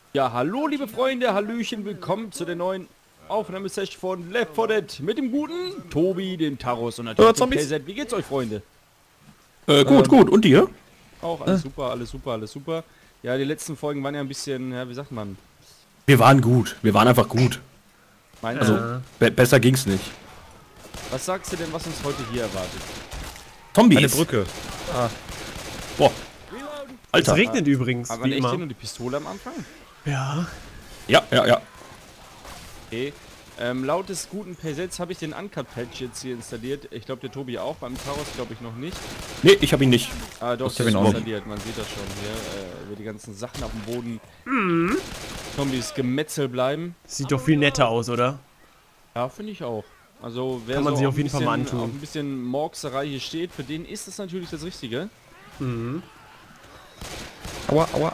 Ja, hallo liebe Freunde, hallöchen, willkommen zu der neuen Aufnahmesession von Left 4 Dead mit dem guten Tobi, dem Taros und natürlich dem KZ. Wie geht's euch, Freunde? Gut. Und dir? Auch alles super, alles super, alles super. Ja, die letzten Folgen waren ja ein bisschen, ja, wie sagt man? Wir waren gut. Wir waren einfach gut. Meinst Also, du? besser ging's nicht. Was sagst du denn, was uns heute hier erwartet? Zombies. Eine Brücke. Boah. Es Alter. regnet übrigens, Haben wie wir echt immer. hier nur die Pistole am Anfang? Ja. Ja. Okay. Laut des guten Persets habe ich den Uncut-Patch jetzt hier installiert. Ich glaube, der Tobi auch. Beim Taros glaube ich noch nicht. Nee, ich hab ihn nicht. Ah, doch, Ich der hab ist ihn auch installiert. Man sieht das schon hier. Wie die ganzen Sachen auf dem Boden. Zombies Gemetzel bleiben. Sieht doch viel netter aus, oder? Ja, finde ich auch. Also, wer Kann man so sich auf auf jeden Fall mal antun. auf ein bisschen Morkserei hier steht, für den ist das natürlich das Richtige. Aua, aua.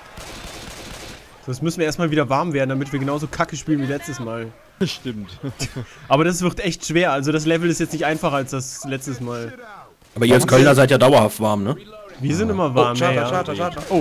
Das müssen wir erstmal wieder warm werden, damit wir genauso kacke spielen wie letztes Mal. Stimmt. Aber das wird echt schwer. Also das Level ist jetzt nicht einfacher als das letztes Mal. Aber ihr als Kölner seid ja dauerhaft warm, ne? Wir sind immer warm, Schade. Oh.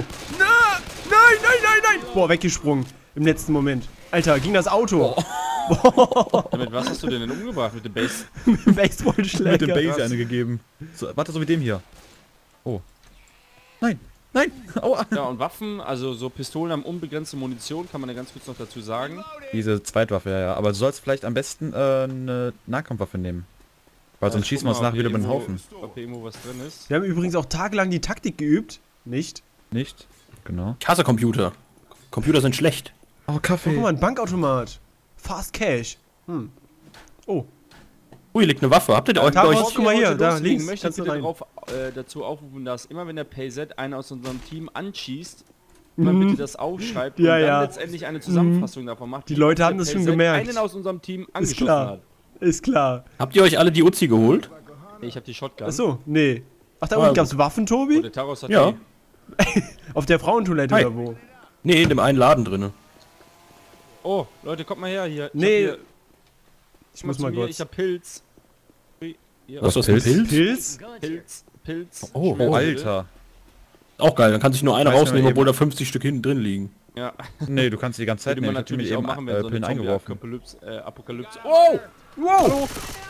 Nein! Boah, weggesprungen. Im letzten Moment. Alter, ging das Auto. Damit was hast du denn umgebracht? Mit dem Base? Mit dem Baseballschläger. Base eine gegeben. So, warte, so wie dem hier. Oh. Nein. Aua. Ja, und Waffen, also so Pistolen haben unbegrenzte Munition, kann man ja ganz kurz noch dazu sagen. Diese Zweitwaffe, ja. Aber du sollst vielleicht am besten eine Nahkampfwaffe nehmen. Weil sonst schießen wir uns nachher wieder über den Haufen. Ob hier irgendwo was drin ist. Wir haben übrigens auch tagelang die Taktik geübt. Nicht? Nicht? Genau. Ich hasse Computer. Computer sind schlecht. Oh, Oh, Kaffee. guck mal, ein Bankautomat. Fast Cash. Oh. Ui, hier liegt eine Waffe. Habt ihr euch... Taros, guck mal hier, Heute da loslegen, links, möchte ich kannst du bitte rein. dazu aufrufen, dass immer wenn der PZ einen aus unserem Team anschießt, man bitte das aufschreibt und Ja, dann ja. letztendlich eine Zusammenfassung davon macht. Die Leute ob haben der das schon PZ gemerkt. einen aus unserem Team Ist angeschossen klar. hat. Ist klar. Habt ihr euch alle die Uzi geholt? Ich habe die Shotgun. Achso, nee. Ach, da unten gab's Waffen, Und Tobi? der Taros hat Ja. die. Auf der Frauentoilette Hi. oder wo? Nee, in dem einen Laden drinne. Oh, Leute, kommt mal her hier. Nee. Hab Ich muss zu mal mir, kurz. Ich hab Pilz. Hier, Was ist das, ein Pilz? Pilz? Pilz? Pilz. Oh, Oh, Alter. Auch geil, dann kann sich nur einer Weiß rausnehmen, man obwohl eben. da 50 Stück hinten drin liegen. Ja, Nee, du kannst die ganze Zeit würde man nehmen. Ich hab natürlich mir auch eben machen, wenn so eine Pillen eingeworfen. Apokalypse. Oh! Wow!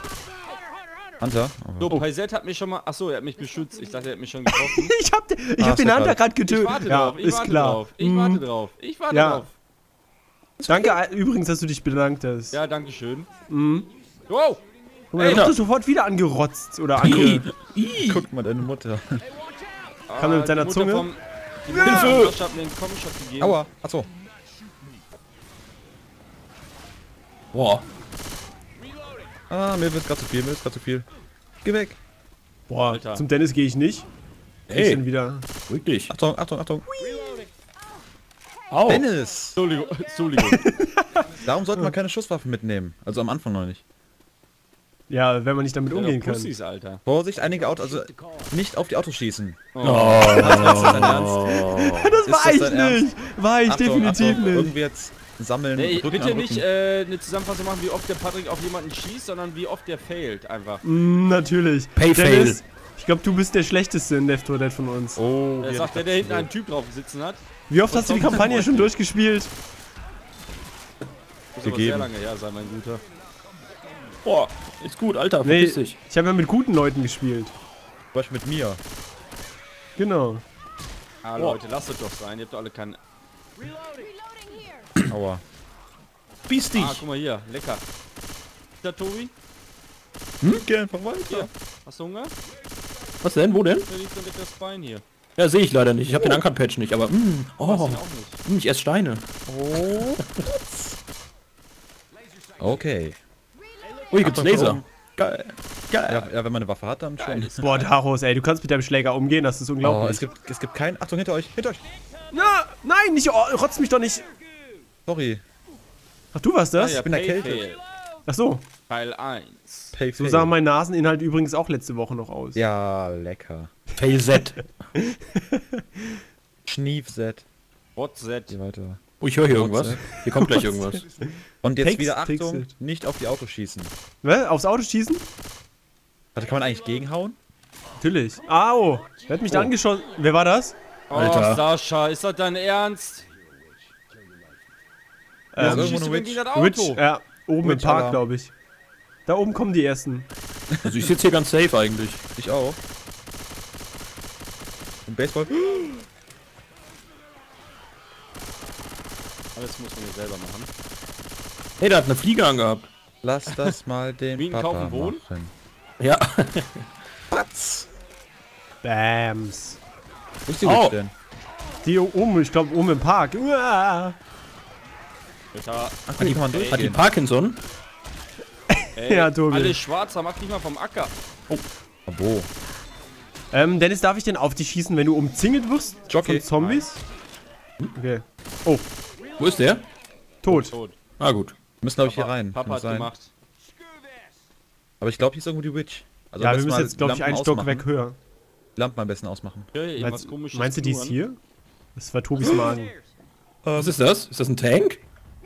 Hunter? So, Paisette hat mich schon mal. Achso, er hat mich beschützt. Ich dachte, er hat mich schon getroffen. Ich hab Ah, den ist Hunter ja gerade Ich getötet. warte Ja, drauf. Ich ist warte klar. drauf. Ich warte drauf. Ich warte Ja. drauf. Danke übrigens, dass du dich bedankt hast. Ja, danke schön. Wow! Guck mal, Ey, der wird sofort wieder angerotzt oder ange... Guck mal, deine Mutter. Kann er mit seiner die Mutter Zunge? Die Mutter von Josh hat mir einen Comic-Shop gegeben. Aua. Achso. Boah. Ah, mir wird gerade zu viel. Geh weg. Boah, Alter. zum Dennis gehe ich nicht. Ich Ey, bin wieder... wirklich. Achtung. Au. Dennis! Entschuldigung, Entschuldigung. Darum sollte man keine Schusswaffen mitnehmen. Also am Anfang noch nicht. Ja, wenn man nicht damit umgehen kann. Pussys, Alter. Vorsicht, einige Autos, also nicht auf die Autos schießen. Oh. Das war das ich dein Ernst? nicht. War ich definitiv nicht. Irgendwie jetzt sammeln. Nee, Rücken bitte an nicht Rücken. eine Zusammenfassung machen, wie oft der Patrick auf jemanden schießt, sondern wie oft der failt einfach. Natürlich. Payfail. Dennis, ich glaube, du bist der Schlechteste in Left 4 Dead von uns. Oh, Er sagt der hinten einen Typ drauf sitzen hat. Wie oft hast du die Kampagne schon durchgespielt? Muss aber sehr lange her sein, mein Guter. Boah, ist gut, Alter, Nee, verpiss dich. ich habe ja mit guten Leuten gespielt. Zum Beispiel mit mir. Genau. Ah, Leute, lasst es doch sein. Ihr habt doch alle keinen. Aua. Biss dich. Ah, guck mal hier. Lecker. Da, Tobi? Geh einfach weiter. Hier. Hast du Hunger? Was denn, wo denn? Da liegt so ein leckeres Bein hier. Ja, sehe ich leider nicht. Ich habe den Uncut-Patch nicht, aber Hast oh, ihn auch nicht. ich esse Steine. Okay. Ui, gibt's Achtung, Laser. Achtung. Geil. Geil. Ja, wenn man eine Waffe hat, dann schon. Boah, Taros, ey, du kannst mit deinem Schläger umgehen, das ist Oh, unglaublich. es gibt keinen. Achtung, hinter euch. Na, nein, nicht, rotz mich doch nicht. Sorry. Ach, du warst das? Ah, ja, bin erkältet. Payfail. Ach so. Teil 1. Pay So sah mein Naseninhalt übrigens auch letzte Woche noch aus. Ja, lecker. PZ. Schniefset. WhatsApp. Geh weiter. Oh, ich höre hier irgendwas. Hier kommt gleich irgendwas. Und jetzt Text, wieder Achtung, Textet. nicht auf die Autos schießen. Was? Aufs Auto schießen? Warte, kann man eigentlich gegenhauen? Natürlich. Au! Wer hat mich da angeschossen? Wer war das? Oh, Alter. Sascha, ist das dein Ernst? Hier ist Schießt irgendwo du eine gegen das Witch, Auto? ja, oben im Witch Park, Alarm. glaube ich. Da oben kommen die ersten. Also ich sitze hier ganz safe eigentlich. Ich auch. Und Baseball. Alles muss man hier selber machen. Hey, der hat eine Fliege angehabt. Lass das mal den Mieten Papa kaufen, wohnen? machen. Ja. Patz! Bams. Wo ist die Oh. Witch denn? Die oben, ich glaube oben im Park. Uah. Alter, Ach, die kann man Hat die durchgehen. Parkinson? ey, Ja, Tobi. alles schwarzer, mach dich mal vom Acker. Abo. Dennis, darf ich denn auf dich schießen, wenn du umzingelt wirst? Jockey. Von Zombies? Okay. Wo ist der? Tot. Tot. Ah, gut. Wir müssen, glaube ich, hier rein. Papa Kann hat sein. gemacht. Aber ich glaube, hier ist irgendwo die Witch. Also Ja, am wir besten müssen mal jetzt, glaube ich, Lampen einen Stock ausmachen. weg höher. Lampen am besten ausmachen. Ja, irgendwas komisches. Meinst du, die ist Knurren. hier? Das war Tobis Magen. Was ist das? Ist das ein Tank?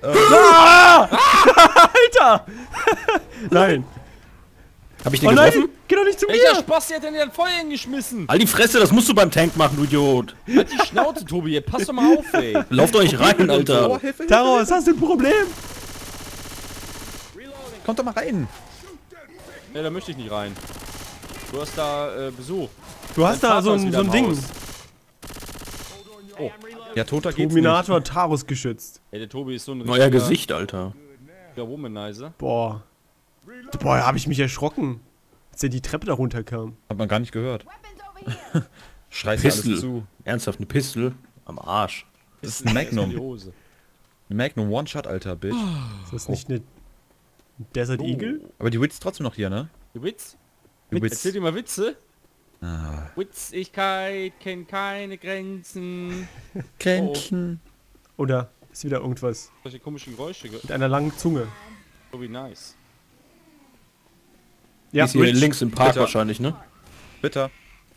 Alter! Nein. Hab ich den Oh getroffen? nein! Geh doch nicht zu Welcher mir! Spaß hat denn den Feuer geschmissen? Halt die Fresse, das musst du beim Tank machen, du Idiot. Halt die Schnauze, Tobi, jetzt pass doch mal auf, ey. Lauf doch nicht rein, Alter. Hilfe, Taro, was hast du ein Problem? Kommt doch mal rein. Ne, da möchte ich nicht rein. Du hast da Besuch. Du hast Dein da so Vater ist ein, wieder so ein im Ding. Haus. Ja, toter geht's Dominator hat Taros geschützt. Ey, der Tobi ist so ein Neuer Gesicht, Alter. Womanizer. Boah. Boah, da hab ich mich erschrocken. Als er die Treppe da runterkam. nicht. Hat man gar nicht gehört. Schreist alles Pistol. zu. Ernsthaft, eine Pistol? Am Arsch. Das ist ein Magnum. Die Hose. Ein Magnum One-Shot, Alter, Bitch. Ist das nicht eine Desert Eagle? Aber die Witch ist trotzdem noch hier, ne? Die Witz? Die Witch. Erzähl dir mal Witze. Ah. Witzigkeit kennt keine Grenzen. Kränchen. Oder ist wieder irgendwas? Solche komischen Geräusche. Mit einer langen Zunge. Tobi, nice. Ja, ist hier Witch. links im Park Bitte. wahrscheinlich, ne? Bitter.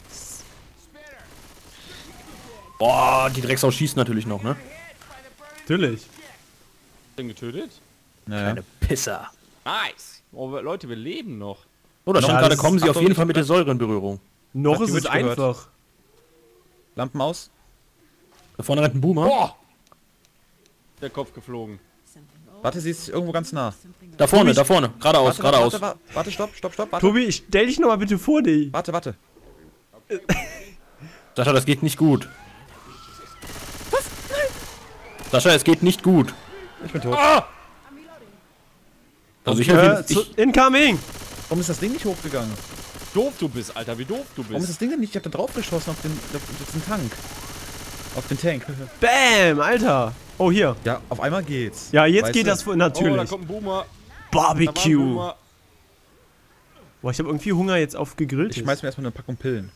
Boah, die Drecksau schießt natürlich noch, ne? Natürlich. Den getötet? Naja. Eine Pisser. Nice. Oh, Leute, wir leben noch. Oh, da Noch stand alles- gerade, kommen sie auf Achtung, jeden nicht Fall mit der mehr. Säure in Berührung. Noch Hat die ist es Witch gehört? einfach. Lampen aus. Da vorne rennt ein Boomer. Boah! Der Kopf geflogen. Warte, sie ist irgendwo ganz nah. Da vorne, geradeaus, Warte, geradeaus. warte, stopp, warte. Tobi, ich stell dich noch mal bitte vor dich. Warte. Sascha, das geht nicht gut. Was? Nein! Sascha, es geht nicht gut. Ich bin tot. Also ich habe Incoming! Warum ist das Ding nicht hochgegangen? Doof du bist, Alter, wie doof du Warum ist bist. das Ding denn nicht? Ich hab da drauf geschossen auf den Tank. Auf den Tank. Bam, Alter. Oh, hier. Ja, auf einmal geht's. Ja, jetzt Weißt geht du? das Oh, da natürlich. kommt ein Boomer. Da war ein Barbecue. Boomer. Boah, ich habe irgendwie Hunger jetzt auf gegrillt. Ich schmeiß mir erstmal eine Packung Pillen.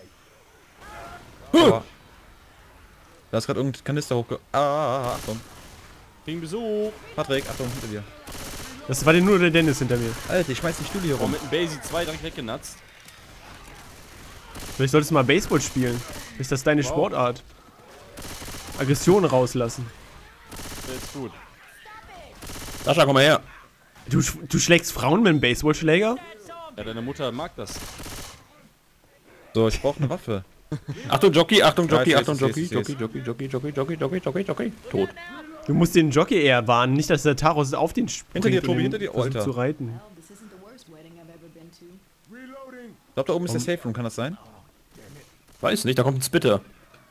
Aber da ist gerade irgendein Kanister hochge... Achtung. Kriegen Besuch. Patrick, Achtung, hinter dir. Das war nur der Dennis hinter mir. Alter, ich schmeiß die Stühle hier Oh, rum. mit dem Basie 2 direkt weggenatzt. Vielleicht solltest du mal Baseball spielen. Ist das deine Wow. Sportart? Aggression rauslassen. Der ist gut. Sascha, komm mal her. Du schlägst Frauen mit einem Baseballschläger? Ja, deine Mutter mag das. So, ich brauche eine Waffe. Achtung, Jockey, Achtung, Jockey, Ja, ich Achtung, seh's, Jockey, ich seh's. Jockey. Tot. Du musst den Jockey eher warnen, nicht dass der Taros auf den springt. Hinter dir, und Tobi, den hinter dir. Oh, versucht Alter. zu reiten. Well, this isn't the worst wedding I've ever been to. Ich glaube, da oben ist der Safe Room, kann das sein? Weiß nicht, da kommt ein Spitter.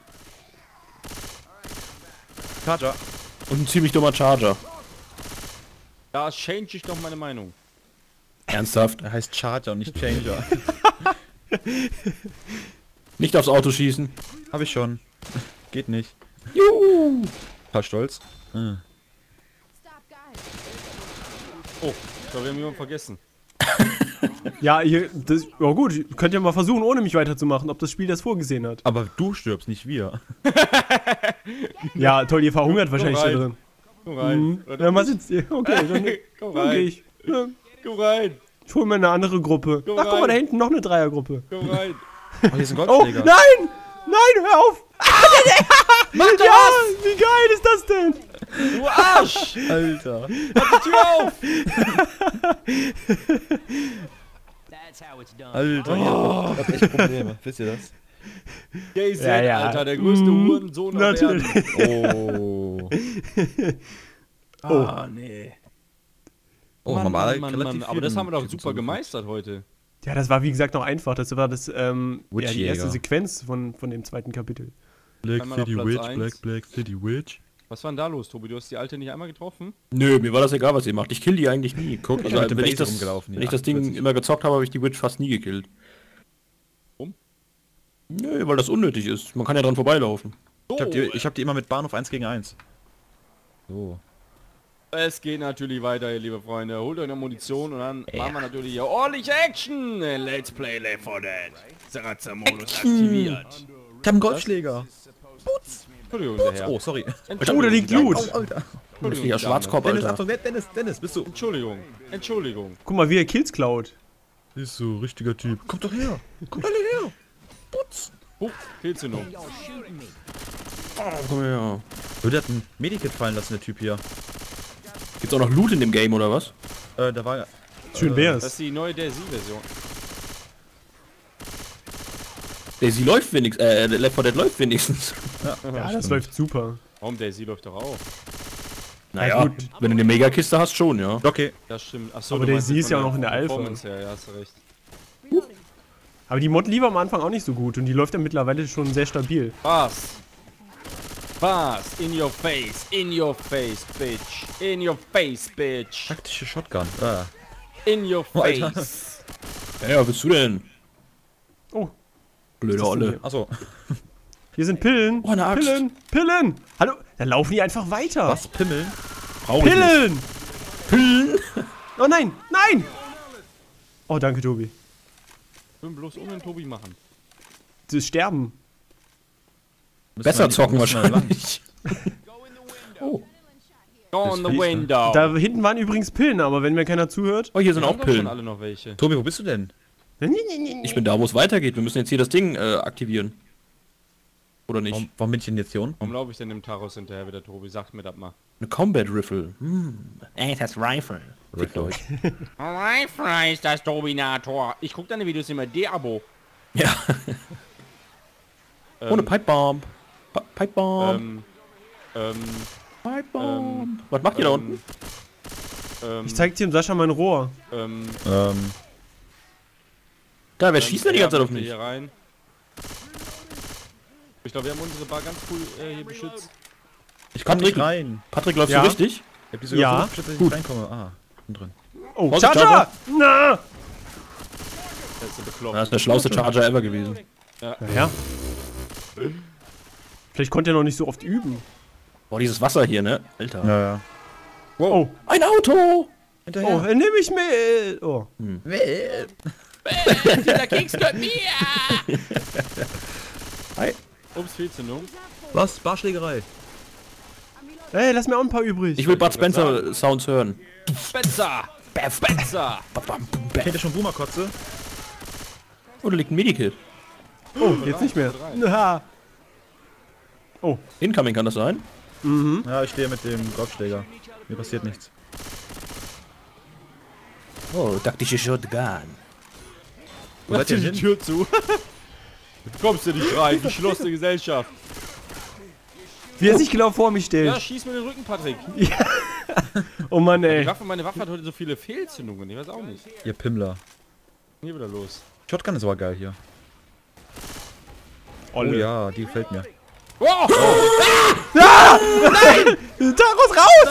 Charger. Und ein ziemlich dummer Charger. Da change ich doch meine Meinung. Ernsthaft? Er heißt Charger und nicht Changer. Nicht aufs Auto schießen. Hab ich schon. Geht nicht. Juhu. Paar stolz. Stop, guys. Oh, ich glaube, wir haben jemanden vergessen. Ja, ihr, das, ja gut, könnt ihr mal versuchen, ohne mich weiterzumachen, ob das Spiel das vorgesehen hat. Aber du stirbst, nicht wir. Ja, toll, ihr verhungert wahrscheinlich da rein. drin. Komm rein. Mhm. Ja, was jetzt? Okay, dann Komm dann geh rein. ich. Ja, Komm rein. ich hol mir eine andere Gruppe. Komm Ach, guck mal, rein. da hinten noch eine Dreiergruppe. Komm rein. Oh, hier ist ein Oh, Golfschläger. nein! Nein, hör auf! Ja, wie geil ist das denn? Du Arsch! Alter. Die Tür auf! Alter, ihr habt echt Probleme. Wisst ihr das? Jay-Z, Ja, ja. Alter, der größte Hurensohn auf Natürlich. Erden. Oh. Ah, nee. Oh, Mann, normal Mann, relativ Mann. Aber das vielen haben wir doch Typen super so gemeistert heute. Ja, das war wie gesagt noch einfach. Das war das, ja, die Witchjäger. erste Sequenz von dem zweiten Kapitel. Black Einmal auf Platz eins. Black City Witch. Was war denn da los, Tobi? Du hast die Alte nicht einmal getroffen? Nö, mir war das egal, was ihr macht. Ich kill die eigentlich nie. Guck, ich Also, hab mit dem wenn ich Base das, rumgelaufen. wenn ich das Ding immer gezockt habe, habe ich die Witch fast nie gekillt. Warum? Nö, weil das unnötig ist. Man kann ja dran vorbeilaufen. Ich hab die immer mit Bahnhof 1 gegen 1. So. Es geht natürlich weiter, ihr liebe Freunde. Holt euch eine Munition und dann machen wir natürlich hier ordentlich Action. Let's play Left 4 Dead. Serazza-Modus aktiviert. Ich hab einen Golfschläger. Entschuldigung, der Herr. Oh, sorry. Oh, da liegt Loot. Alter. Richtiger Schwarzkopf, Dennis, Alter. Achtung, Dennis, bist du... Entschuldigung. Entschuldigung. Guck mal, wie er Kills klaut. Ist so, richtiger Typ. Kommt doch her. Kommt alle her. Putz. Oh, Fehlzündung. Komm her. Der hat ein Medikit fallen lassen, der Typ hier. Gibt's auch noch Loot in dem Game, oder was? Da war... Schön Das wär's. ist die neue DayZ-Version. Sie läuft wenigstens, Left 4 Dead läuft wenigstens. Ja, das läuft super. Warum? DayZ läuft doch auch. Naja, gut. wenn du eine Megakiste hast, schon, ja. Okay. Das stimmt. Achso, Aber du meinst DayZ jetzt ist ja von auch noch in der Alpha. Performance her, ja, hast du recht. Aber die Mod lief am Anfang auch nicht so gut und die läuft ja mittlerweile schon sehr stabil. Was? Was? In your face, bitch. In your face, bitch. Taktische Shotgun. In your Oh, Alter. face. Ja, was bist du denn? Oh, Blöde Olle. Achso. hier sind Pillen. Oh, eine Axt. Pillen. Hallo, dann laufen die einfach weiter. Was? Pimmeln? Brauch ich nicht. Pillen. Pillen? Oh nein, nein. Oh, danke, Tobi. Ich will bloß ohne den Tobi machen. Das Sterben. Besser zocken Müssen wir lang. wahrscheinlich. Go on the fließt, ne? window. Da hinten waren übrigens Pillen, aber wenn mir keiner zuhört. Oh, hier sind Wir auch haben doch schon Pillen. alle noch welche. Tobi, wo bist du denn? Ich bin da, wo es weitergeht. Wir müssen jetzt hier das Ding aktivieren. Oder nicht? Warum bin ich denn jetzt hier unten? Warum laufe ich denn dem Taros hinterher wieder, Tobi? Sagt mir das mal. Eine Combat Rifle. Das Rifle. Fickt euch. Rifle ist das Tobinator. Ich guck deine Videos immer de-abo. Ja. Ohne Pipe Bomb. Pipe Bomb. Pipe Bomb. Was macht ihr da unten? Ich zeig dir im Sascha mein Rohr. Da, wer schießt denn die ganze Zeit auf mich? Hier rein. Ich glaube, wir haben unsere Bar ganz cool hier beschützt. Ich komm nicht Patrick, rein. Patrick, läufst Ja. du richtig? Ich hab die sogar Ja. so beschützt, dass ich nicht reinkomme. Ah, bin drin. Oh, Vorsicht, Charger! Na! Das ist bekloppt. Das ist der schlauste Charger ever gewesen. Ja. Vielleicht konnte er noch nicht so oft üben. Boah, dieses Wasser hier, ne? Alter. Ja, ja. Oh, Ein Auto! oh, nehme ich mit. Oh. Der Keks gehört mir! Hi. Ups, Fehlzündung. Was? Barschlägerei. Ey, lass mir auch ein paar übrig. Ich will Bud Spencer Sounds hören. Spencer! Spencer! Kennt ihr schon Boomerkotze? Oh, da liegt ein Medikit. Oh, jetzt nicht mehr. Na. Incoming kann das sein? Ja, ich stehe mit dem Golfschläger. Mir passiert nichts. Oh, taktische Shotgun. Wo seid ihr die hin? Tür zu. Du kommst du nicht rein, geschlossene Gesellschaft. Wie er sich genau vor mich stellt. Ja, schieß mir den Rücken, Patrick. Oh Mann, ey. Meine Waffe hat heute so viele Fehlzündungen, ich weiß auch nicht. Ihr Pimmler. Hier wieder los. Shotgun ist aber geil hier. Oh Olle. ja, die gefällt mir. Oh! Taros raus!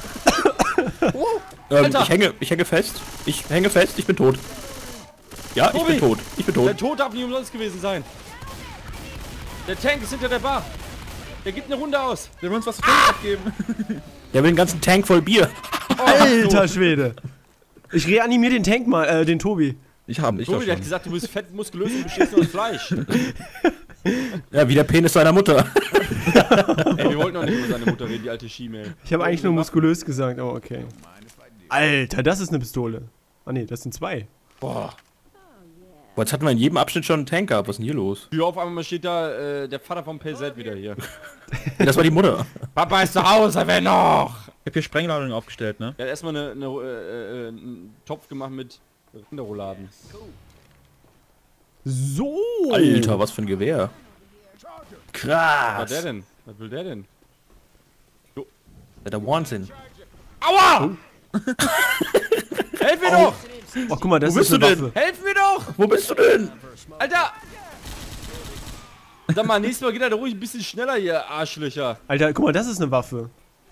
Alter. Ich hänge fest. Ich hänge fest, ich bin tot. Ja, ich Tobi. bin tot. Ich bin Der tot. Tod darf nicht umsonst gewesen sein. Der Tank ist hinter der Bar. Der gibt eine Runde aus. Der will uns was zu trinken abgeben. Der will den ganzen Tank voll Bier. Alter Schwede. Ich reanimiere den Tank mal, den Tobi. Ich Tobi, doch der hat schon. gesagt, du bist fett, muskulös und bestehst nur aus Fleisch. Ja, wie der Penis seiner Mutter. Ey, wir wollten noch nicht über seine Mutter reden, die alte Schiemel. Ich habe eigentlich nur muskulös gesagt, aber okay. Alter, das ist eine Pistole. Ah ne, das sind zwei. Boah. Boah, jetzt hatten wir in jedem Abschnitt schon einen Tank gehabt. Was ist denn hier los? Hier auf einmal steht da der Vater vom PZ wieder hier. Das war die Mutter. Papa ist zu Hause, wer noch? Ich hab hier Sprengladungen aufgestellt, ne? Er hat erstmal einen Topf gemacht mit Rinderrouladen. So. Alter, was für ein Gewehr. Was war der Krass. denn? Was will der denn? Der Wahnsinn. Aua! Helf mir doch! Oh, guck mal, das Wo ist bist eine du Waffe. Helf mir doch! Wo bist du denn? Alter! Sag mal, nächstes Mal geht er ruhig ein bisschen schneller hier, Arschlöcher. Alter, guck mal, das ist eine Waffe.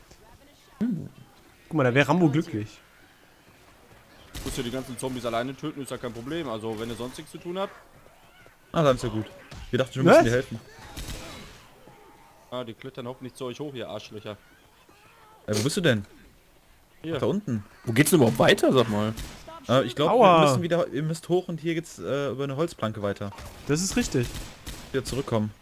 Guck mal, da wäre Rambo glücklich. Du musst ja die ganzen Zombies alleine töten, ist ja kein Problem. Also, wenn ihr sonst nichts zu tun habt. Ah, dann ist ja gut. Wir dachten, wir Was? müssen dir helfen. Ah, die klettern hoffentlich zu euch hoch, ihr Arschlöcher. Wo bist du denn? Hier. Ach, da unten. Wo geht's denn überhaupt weiter, sag mal? Ich glaube, Aua. wir müssen wieder, ihr müsst hoch und hier geht's über eine Holzplanke weiter. Das ist richtig. Wieder zurückkommen.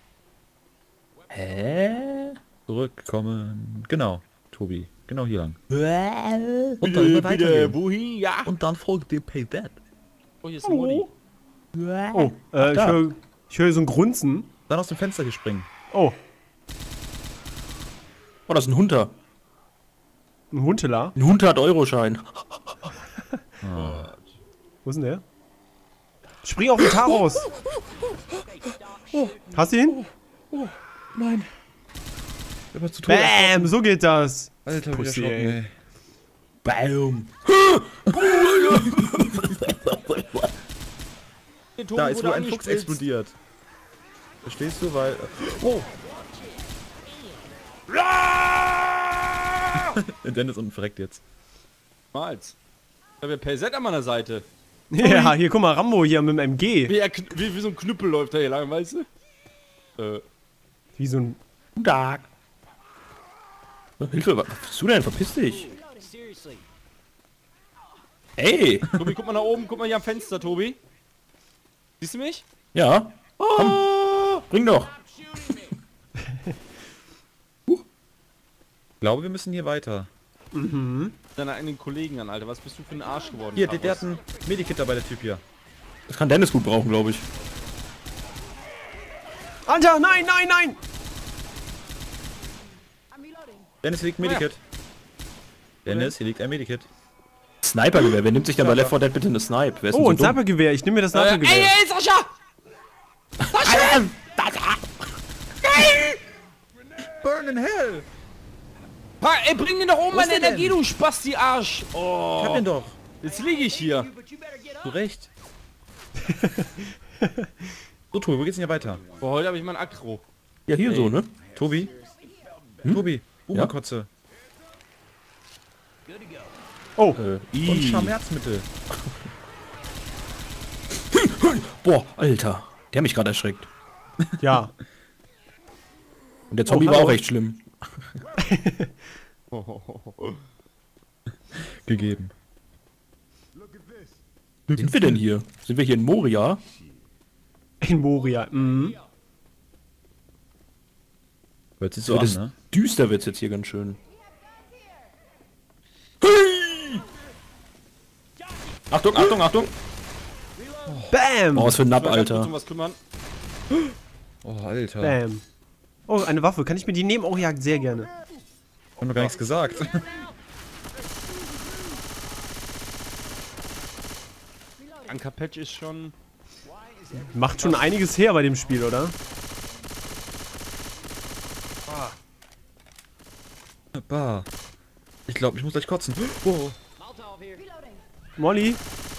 Hä? Zurückkommen. Genau, Tobi. Genau hier lang. Und dann immer weitergehen. wohin? Ja. Und dann folgt dir Pay That. Oh, hier ist ein Modi. Oh, ich höre so ein Grunzen. Dann aus dem Fenster hier springen. Oh, Oh, das ist ein Hunter. ein Huntela. Ein 100-Euro-Schein. Wo ist denn der? Spring auf den Taros. Hast du ihn? Nein. Immer zu Tode. Bam, so geht das. Alter, Pussy, wieder Schocken, ey. Bam. Da ist wohl ein Fuchs explodiert. Verstehst du? Weil... Oh! Dennis unten verreckt jetzt. Malz. Ich habe ja PZ an meiner Seite. Ja, hier, guck mal, Rambo hier mit dem MG. Wie so ein Knüppel läuft er hier lang, weißt du? Wie so ein... Guten Tag. Hilfe, was bist du denn? Verpiss dich. Hey! Tobi, guck mal nach oben, guck mal hier am Fenster, Tobi. Siehst du mich? Ja. Komm, bring doch. Ich glaube, wir müssen hier weiter. Deine eigenen Kollegen an, Alter. Was bist du für ein Arsch geworden? Hier, der Carlos? hat ein Medikit dabei, der Typ hier. Das kann Dennis gut brauchen, glaube ich. Alter, nein, nein, nein! Dennis, hier liegt ein Medikit. Dennis, hier liegt ein Medikit. Snipergewehr. Wer nimmt sich denn bei Left 4 Dead bitte eine Snipe? Wer ist denn Oh, so ein dumm? Snipergewehr. Ich nehme mir das Snipergewehr. Ey, Sascha! Burn in hell! Ey, bring den doch oben Wo ist meine der Energie, denn? du Spasti-Arsch! Oh, Ich hab den doch. jetzt liege ich hier. Du recht. So, Tobi, wo geht's denn hier weiter? Boah, heute habe ich mein Akro. Ja, hier so, ne? Tobi? Tobi, Uberkotze. Oh, Und Schmerzmittel. Boah, Alter. Der hat mich gerade erschreckt. ja. Und der Zombie war hallo. auch echt schlimm. Gegeben. Wo sind wir denn hier? Sind wir hier in Moria? In Moria. Mhm. Hört sich so Das an, ne? düster wird's jetzt hier ganz schön. Achtung, Achtung, Achtung! Bam! Oh, was für ein Napp, Ich will ganz kurz Alter. um was kümmern. Oh, Alter. Bam. Oh, eine Waffe. Kann ich mir die nehmen? Oh ja, sehr gerne. Ich hab noch gar nichts gesagt. Anker Patch ist schon... Macht schon einiges her bei dem Spiel, oder? Bah. Ich glaube, ich muss gleich kotzen. Oh. Molly,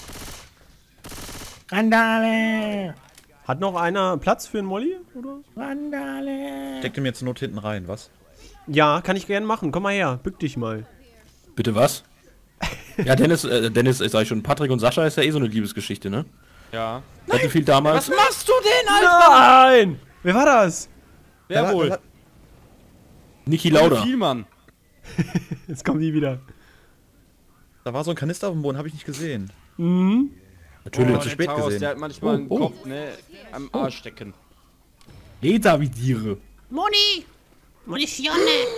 Randale! hat noch einer Platz für einen Molly? Oder? Randale! Steck dem jetzt zur Not hinten rein, was? Ja, kann ich gerne machen. Komm mal her. Bück dich mal. Bitte was? Ja, Dennis, sag ich schon, Patrick und Sascha ist ja eh so eine Liebesgeschichte, ne? Ja. Battlefield damals. Was machst du denn, Alter? Nein! Wer war das? Wer wohl? Niki Lauda. Viel, Mann. Jetzt kommen die wieder. Da war so ein Kanister auf dem Boden, habe ich nicht gesehen. Mhm. Natürlich. zu spät Taros, gesehen. der hat manchmal einen Oh. Kopf, ne, am Arsch stecken. Laservisiere. Moni! Munizione!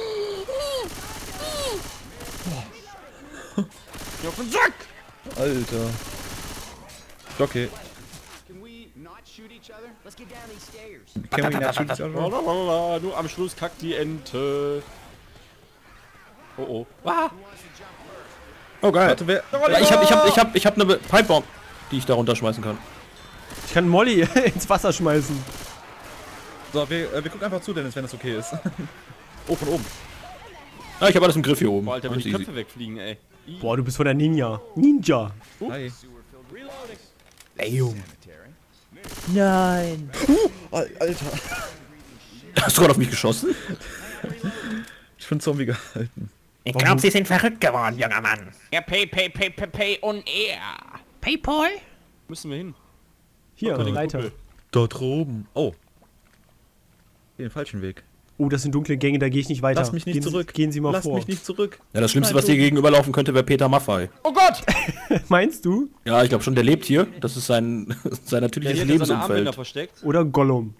Ja, auf den Sack! Alter. Okay. Can we not shoot each other? Let's get down these stairs. Can we not shoot each other? Lalalala, nur am Schluss kackt die Ente. Oh oh. Ah, Oh geil. Warte, wer... Ich hab eine Pipebomb, die ich da runterschmeißen kann. Ich kann Molly ins Wasser schmeißen. So, wir gucken einfach zu, Dennis, wenn das okay ist. Oh, von oben. Ah, ich habe alles im Griff hier oben. Boah, Alter, wenn Alles die easy. Köpfe wegfliegen, ey. Boah, du bist von der Ninja. Ninja. Hi. Nein. Alter. Hast du gerade auf mich geschossen? Ich bin Zombie gehalten. Ich glaube, Sie sind verrückt geworden, junger Mann. Ja, pay on air. Paypal? Müssen wir hin. Hier, den Leiter. Kumpel. Dort oben. Oh. Den falschen Weg. Oh, das sind dunkle Gänge, da gehe ich nicht weiter. Lass mich nicht gehen zurück. Sie, gehen Sie mal Lass vor. mich nicht zurück. Ja, das Schlimmste, was dir gegenüberlaufen könnte, wäre Peter Maffei. Oh Gott! Meinst du? Ja, ich glaube schon, der lebt hier. Das ist sein Der natürliches hier hat seine Armbänder Lebensumfeld. versteckt. Oder Gollum?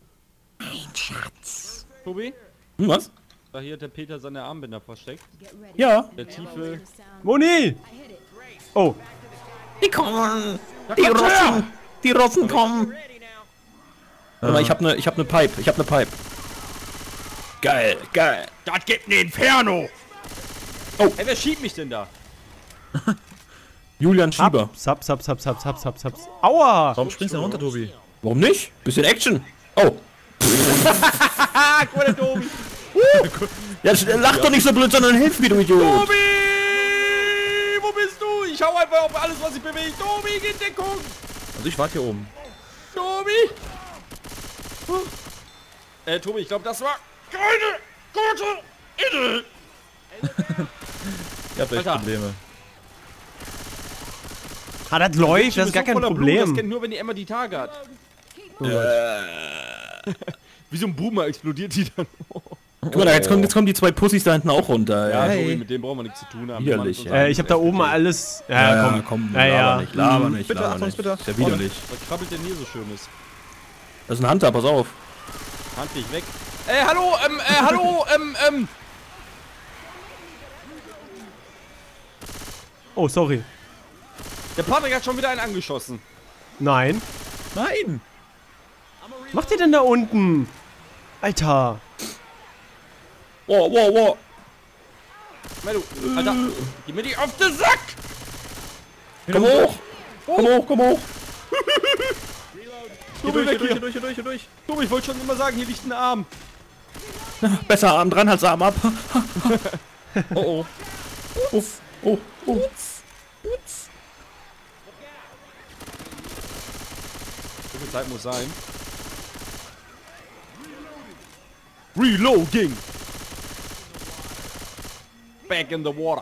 Tobi? Hm, was? Da hier hat der Peter seine Armbänder versteckt. Ja. Der tiefe... Moni! Oh, Die kommen! Die Russen! Die Russen kommen! Warte mal, ich hab ne Pipe. Ich hab ne Pipe. Geil, geil. Das gibt ein Inferno! Oh. Ey, wer schiebt mich denn da? Julian Schieber. Saps. Aua! Warum springst du denn runter, Tobi? Warum nicht? Bisschen Action. Oh. Ah, guck mal, der Tobi! Ja, lach doch nicht so blöd, sondern hilf mir, du Idiot. Tobi! Wo bist du? Ich hau einfach auf alles, was sich bewegt. Tobi, geh in Deckung! Also ich warte hier oben. Tobi! Tobi, ich glaube, das war keine gute Idee! Ihr habt echt Alter. Probleme. Ah, das läuft, das ist gar kein Das Problem. kennt nur, wenn die Emma die Tage hat. Wie so ein Boomer explodiert die dann. Guck mal, da, jetzt kommen die zwei Pussys da hinten auch runter. Ja, Ja, Tobi, mit dem brauchen wir nichts zu tun haben. Widerlich, Der Mann ist Ich habe da oben alles... Ja, komm. laber Ja. nicht, laber nicht, Bitte, laber Achtung, nicht. bitte. Ist ja widerlich. Was krabbelt denn hier so Schönes? Das ist ein Hunter, pass auf. Hand dich weg. Hallo, Oh, sorry. Der Patrick hat schon wieder einen angeschossen. Nein. Nein! Was macht ihr denn da unten? Alter. Wow. Melu, Alter, geh mir die auf den Sack! Komm hoch! Komm hoch! Tobi, weg hier! Hier durch. Tobi, ich wollte schon immer sagen, hier liegt ein Arm. Besser Arm dran als Arm ab. Oh. Uff. Wie viel Zeit muss sein? Reloading! Back in the water.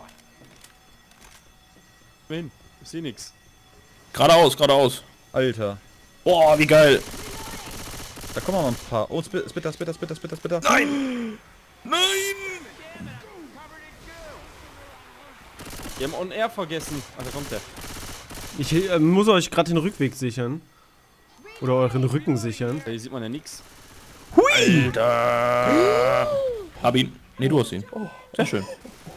Wen? Ich seh nix. Geradeaus. Alter. Boah, wie geil. Da kommen noch ein paar. Oh, Splitter. Nein! Die haben On Air vergessen. Ach, da kommt der. Ich muss euch gerade den Rückweg sichern. Oder euren Rücken sichern. Hier sieht man ja nix. Hui! Alter. Hab ihn. Nee, du hast ihn. Sehr schön.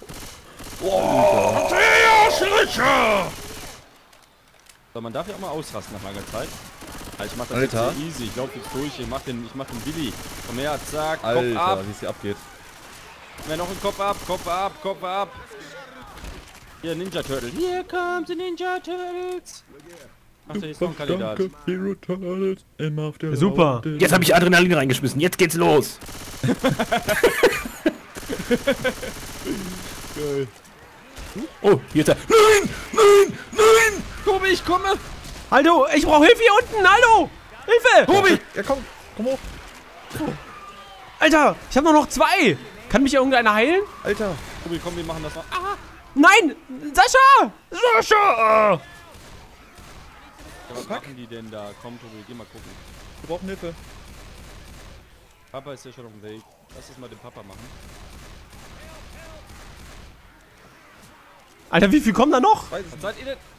So, man darf ja auch mal ausrasten nach langer Zeit. Also ich mach das Alter. jetzt sehr easy. Ich lauf jetzt durch. Ich mach den Willi. Komm her, zack, Kopf Alter, ab. wie es hier abgeht. Mehr noch ein Kopf ab. Hier, Ninja Turtle. Hier kommt die Ninja Turtles. Ach, da ist noch ein Kandidat. Hero Turtles, immer auf der Super. Raute. Jetzt habe ich Adrenalin reingeschmissen. Jetzt geht's los. Geil. Oh, hier ist er. Nein! Tobi, ich komme! Aldo, ich brauche Hilfe hier unten. Aldo! Hilfe! Tobi! Ja, komm hoch. Alter, ich habe nur noch 2. Kann mich irgendeiner heilen? Alter. Tobi, komm, wir machen das noch. Ah! Nein! Sascha! Ja, was machen die denn da? Komm, Tobi, geh mal gucken. Wir brauchen Hilfe. Papa ist ja schon auf dem Weg. Lass es mal den Papa machen. Alter, wie viel kommen da noch? Was seid ihr denn?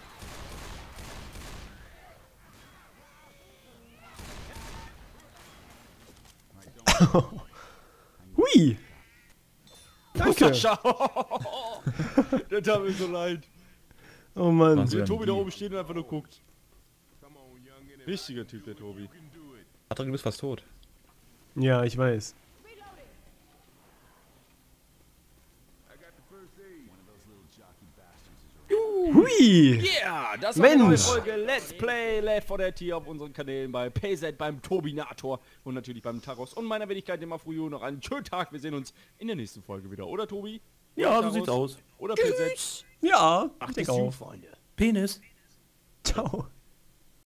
Hui! Danke. Sascha! Der tat mir so leid. Oh Mann. Der Tobi da oben steht und einfach nur guckt. Richtiger Typ, der Tobi. Patrick, du bist fast tot. Ja, ich weiß. Hui! Yeah, das war eine neue Mensch. Folge Let's Play Left 4 Dead hier auf unseren Kanälen bei PZ, beim Tobinator und natürlich beim Taros und meiner Wenigkeit, dem Afrojo, noch einen schönen Tag. Wir sehen uns in der nächsten Folge wieder, oder Tobi? Ja, so sieht's aus. Oder P6. Ja, Ach, ich das denke ist gut, auch. Freunde. Penis. Ciao.